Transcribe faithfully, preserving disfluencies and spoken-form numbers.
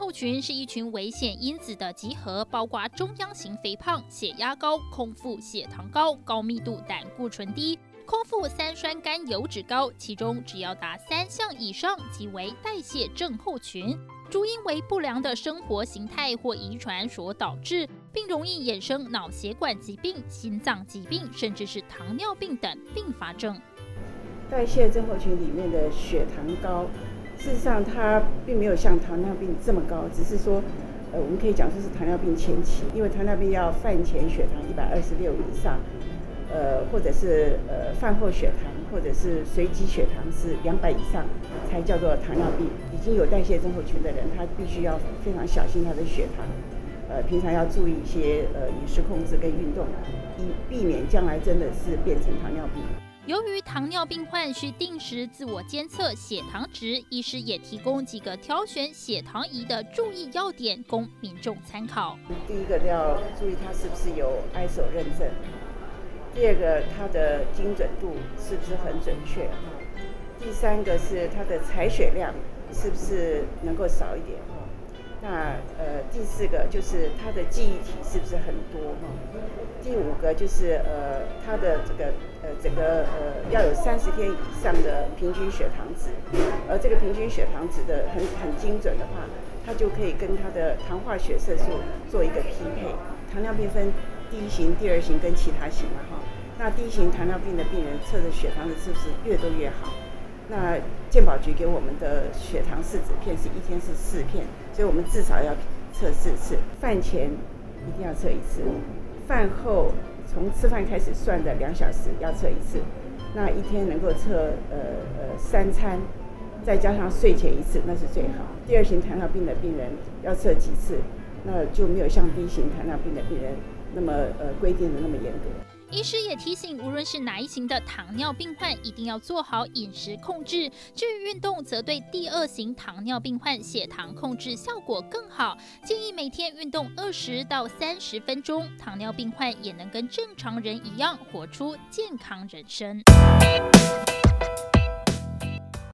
候群是一群危险因子的集合，包括中央型肥胖、血压高、空腹血糖高、高密度胆固醇低、空腹三酸甘油脂高，其中只要达三项以上即为代谢症候群。主因为不良的生活形态或遗传所导致，并容易衍生脑血管疾病、心脏疾病，甚至是糖尿病等并发症。 代谢症候群里面的血糖高，事实上它并没有像糖尿病这么高，只是说，呃，我们可以讲说是糖尿病前期，因为糖尿病要饭前血糖一百二十六以上，呃，或者是呃饭后血糖，或者是随机血糖是两百以上，才叫做糖尿病。已经有代谢症候群的人，他必须要非常小心他的血糖，呃，平常要注意一些呃饮食控制跟运动，以避免将来真的是变成糖尿病。 由于糖尿病患需定时自我监测血糖值，医师也提供几个挑选血糖仪的注意要点，供民众参考。 第一个要注意它是不是有 I S O 认证，第二个它的精准度是不是很准确，第三个是它的采血量是不是能够少一点，那呃第四个就是它的记忆体是不是很多，第五个就是呃它的这个呃整个呃要有三十天以上的平均血糖值，而这个平均血糖值的很很精准的话，它就可以跟它的糖化血色素做一个匹配。糖尿病分第一型、第二型跟其他型嘛哈，那第一型糖尿病的病人测的血糖值是不是越多越好？那健保局给我们的血糖试纸片是一天是四片，所以我们至少要测四次。饭前一定要测一次，饭后从吃饭开始算的两小时要测一次。那一天能够测呃呃三餐，再加上睡前一次，那是最好。第二型糖尿病的病人要测几次，那就没有像第一型糖尿病的病人那么呃规定的那么严格。 医师也提醒，无论是哪一型的糖尿病患，一定要做好饮食控制。至于运动，则对第二型糖尿病患血糖控制效果更好。建议每天运动二十到三十分钟，糖尿病患也能跟正常人一样活出健康人生。